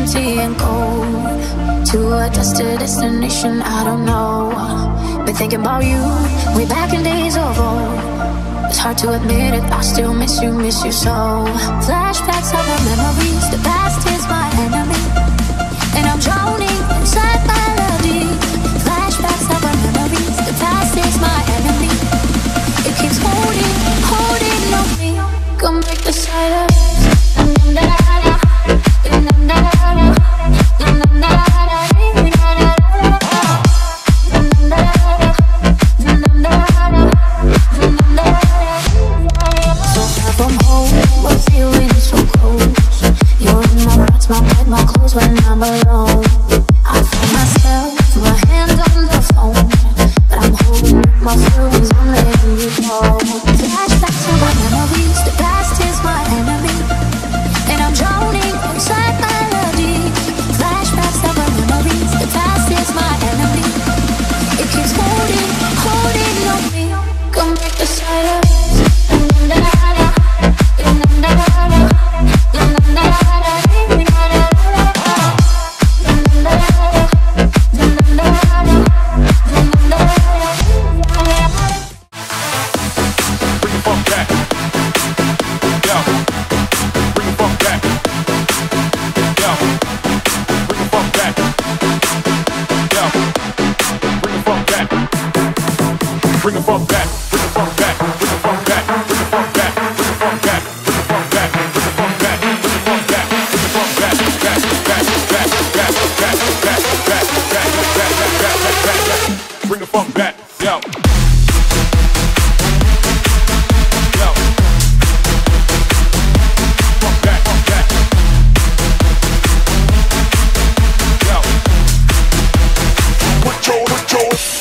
empty and cold to a destination I don't know. Been thinking about you way back in days of old. It's hard to admit it, I still miss you so. Flashbacks of our memories, the past is my enemy, and I'm drowning inside melody. Flashbacks of our memories, the past is my enemy. It keeps holding on me. Come break the silence. My bed, my clothes when I'm alone. I find myself, my hand on the phone, but I'm holding my feelings, I'm letting you go. Flashbacks to my memories, the past is my enemy, and I'm drowning inside melody. Flashbacks to my memories, the past is my enemy. It keeps holding on me. Come break the silence. Bring the funk back, bring the funk back, bring the funk back, bring the funk back, bring the funk back, bring the funk back, bring the funk back, bring the funk back, bring the funk back, back, back, back, back, back, back, back, bring the funk back, yo. Yo. Funk back, funk back. Yo. Put your